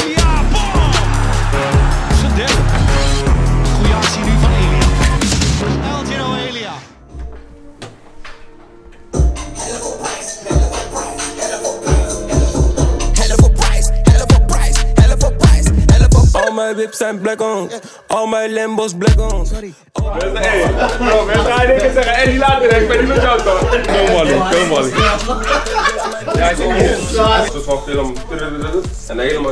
Ja, bam! Zijn derde. Goeie actie nu van Elia. Elgino Elia. Al mijn whips zijn black on, al mijn Lambos black on. Sorry. Hey, bro, mensen gaan dingen zeggen, hey, die later, ik ben niet met jou toch? Veel Molly. Ja, hij zit hier. Een soort van film. En helemaal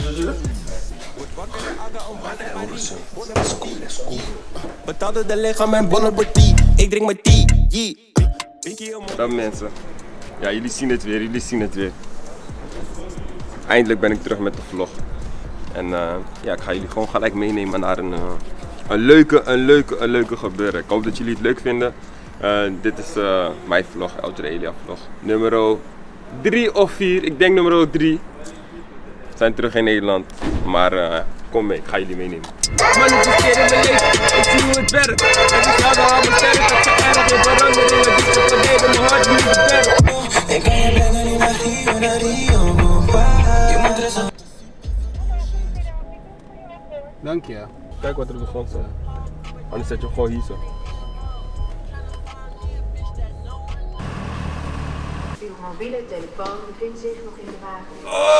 Betaalde de lichaam en bonnen voor tea. Ik drink mijn tea, Dan mensen, ja, jullie zien het weer. Eindelijk ben ik terug met de vlog. En ja, ik ga jullie gewoon gelijk meenemen naar een leuke gebeuren. Ik hoop dat jullie het leuk vinden. Dit is mijn vlog, Elgino Elia vlog. Nummer 3 of 4, ik denk nummer 3. We zijn terug in Nederland, maar kom mee, ik ga jullie meenemen. Man, het is keer in mijn leven, ik zie hoe het werkt. Het is harder aan mijn sterk, dat ze erg in veranderen. Het is verdelen, mijn hart nu beperkt. Ik kan je brengen niet naar Rio, naar Rio. Je moet er zo. Dank je. Kijk wat er op de grond staat. Anders zet je hem gewoon hier zo. Uw mobiele telefoon bevindt zich nog in de wagen.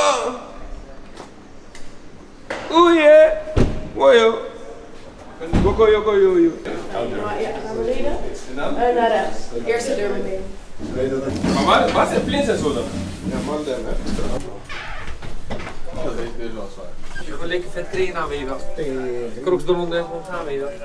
Oei, hè? Wojo. Wojo. Ja, naar beneden. Naar rechts. Eerste deur beneden. Maar waar zijn Flins en zo dan? Ja, man, daar hè. Oh, deze is wel zwaar. Je gewoon lekker vet kregen aan, weet je wel. Crocs eronder, gewoon gaan, weet je wel.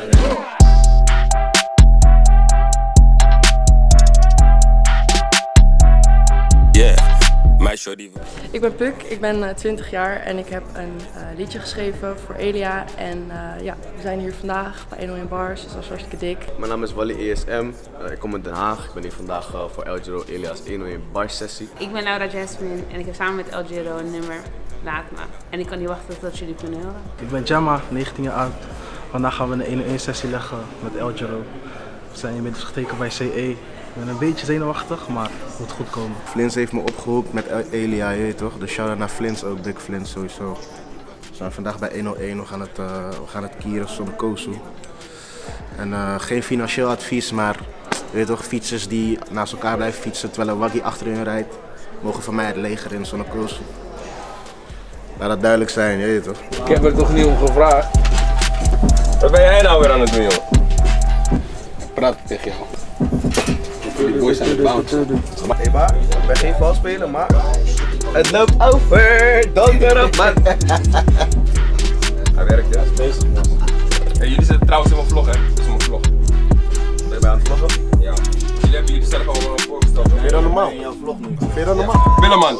Ik ben Puk, ik ben 20 jaar en ik heb een liedje geschreven voor Elia. En ja, we zijn hier vandaag bij 101 Bars, dus dat is hartstikke dik. Mijn naam is Wally ESM, ik kom uit Den Haag. Ik ben hier vandaag voor Elgino Elia's 101 Bars sessie. Ik ben Laura Jasmine en ik heb samen met Elgino een nummer, Laat Me. En ik kan niet wachten tot jullie kunnen horen. Ik ben Jamma, 19 jaar oud. Vandaag gaan we een 101 sessie leggen met Elgino. We zijn inmiddels getekend bij CE. Ik ben een beetje zenuwachtig, maar het moet goed komen. Flins heeft me opgeroepen met Elia, je weet toch? Dus shout-out naar Flins ook, Big Flins sowieso. We zijn vandaag bij 101, we gaan het kieren zonder Kosu. En geen financieel advies, maar je weet toch, fietsers die naast elkaar blijven fietsen terwijl een waggie achter hun rijdt, mogen van mij het leger in zonder Kosu. Laat dat duidelijk zijn, je weet toch? Ik heb er toch niet om gevraagd. Wat ben jij nou weer aan het doen, joh? Praat tegen jou. Die boys zijn de bounce. Hey ba, ik ben geen valspeler, maar het loopt over, donderop man. Hij werkt, ja. Hey, jullie zitten trouwens in mijn vlog, hè? Dit is mijn vlog. Ben je bij aan het vloggen? Ja. Jullie hebben jullie zelf allemaal voorgesteld. Vind je dat normaal? In jouw vlog niet. Vind je dat normaal? Billeman.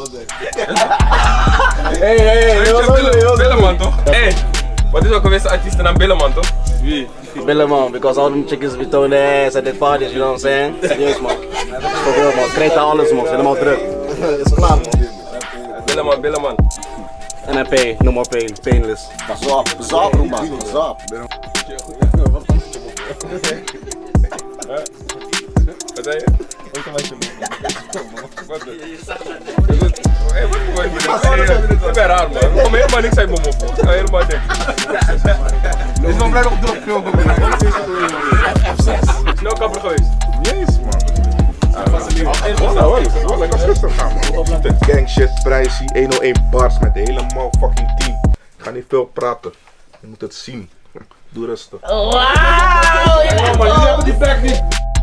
Hey, Billeman toch? Hey, wat is ook alweer zijn artiesten naam Billeman toch? Wie? Billeman, because all them chickens be throwing their ass at the parties, you know what I'm saying? Serieus man. Voor real man, Kreta alles man, helemaal druk. Is klaar man. Billeman. NP, no more pain, painless. Zap man, zap. Wat zei je? Ik ben raar man, ik kom helemaal niks uit mijn mop. Ik ga helemaal niks. Dit is wel blij op de film. Snel kapper geweest. Jezus man. Lekker rustig gaan man. De gang shit, prijsie, 101 bars met de hele motherfucking team. Ik ga niet veel praten. Je moet het zien. Doe rustig. Wauw! Maar jullie hebben die back niet.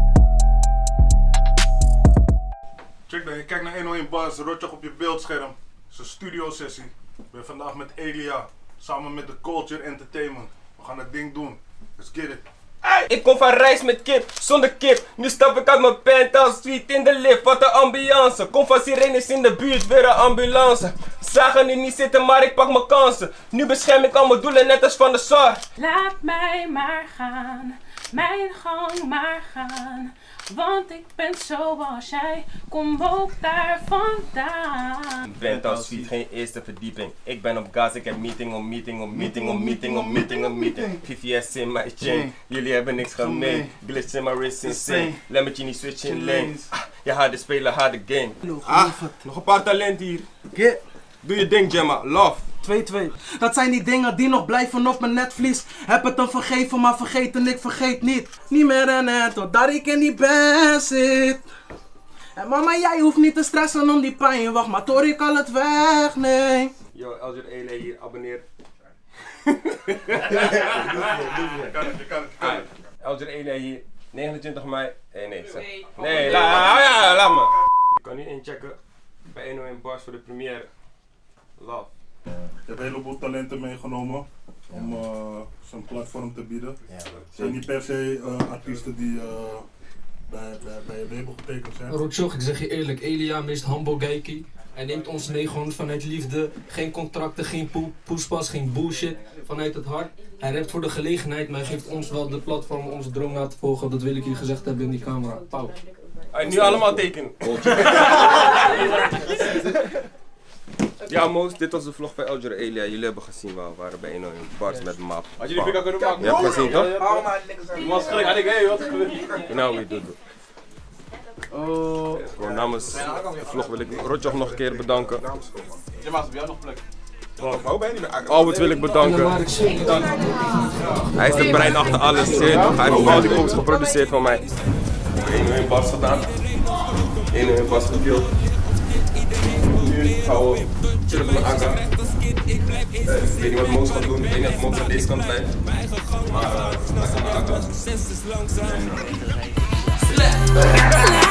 Check dat, je kijkt naar 101 bars, rotje op je beeldscherm. Het is een studio sessie. Ik ben vandaag met Elia, samen met de Culture Entertainment. We gaan het ding doen. Let's get it. Ik kom van reis met kip, zonder kip. Nu stap ik uit mijn penthouse suite in de lift, wat een ambiance. Kom van sirenes in de buurt, weer een ambulance. Zagen nu niet zitten, maar ik pak mijn kansen. Nu bescherm ik al mijn doelen, net als van de SAR. Laat mij maar gaan, mijn gang maar gaan. Want ik ben zoals jij, kom ook daar vandaan. Penthouse suite, geen eerste verdieping. Ik ben op gas, ik heb meeting om meeting om meeting om meeting om meeting om meeting. VVS in mijn chain, jullie hebben niks gemeen. Glitch in mijn wrist insane, Lamborghini switching lanes. Je harde spelen, harde game. Nog een paar talenten hier. Doe je ding, Gemma, love. 2-2. Dat zijn die dingen die nog blijven op mijn netvlies. Heb het hem vergeven, maar vergeten, ik vergeet niet. Niet meer rennen totdat ik in die band zit. En mama, jij hoeft niet te stressen om die pijn. Wacht maar tot ik al het wegneem. Yo, Elger Elia hier, abonneer. Je kan het. Elger Elia hier, 29 mei. Nee, laat me. Je kan nu inchecken bij 101 Bars voor de première. Love. Ik heb een heleboel talenten meegenomen om zo'n platform te bieden. Het zijn niet per se artiesten die bij je label getekend zijn. Rotjoch, ik zeg je eerlijk, Elia mist Hambo Geiki. Hij neemt ons mee gewoon vanuit liefde. Geen contracten, geen poespas, geen bullshit. Vanuit het hart. Hij rapt voor de gelegenheid, maar hij geeft ons wel de platform om onze droom na te volgen. Dat wil ik hier gezegd hebben in die camera. Pauw. Nu allemaal tekenen. Ja, Moos, dit was de vlog bij Elger Elia. Jullie hebben gezien, we waren bij 101 Bars met Map. Had je die pika kunnen maken? Je hebt gezien, toch? Was gelijk, had ik, hé, wat gebeurt hier? You know we do it. Gewoon namens de vlog wil ik Rotjoch nog een keer bedanken. Je maakt op jou nog plek. Albert wil ik bedanken. Hij is het brein achter alles. Hij heeft al die posts geproduceerd van mij. 101 Bars gedaan. 101 Bars gedeeld. Nu gaan we chillen met mijn Aga. Ik weet niet wat Moos gaat doen. Ik weet niet of Moos aan deze kant blijft. Maar dat is mijn Aga.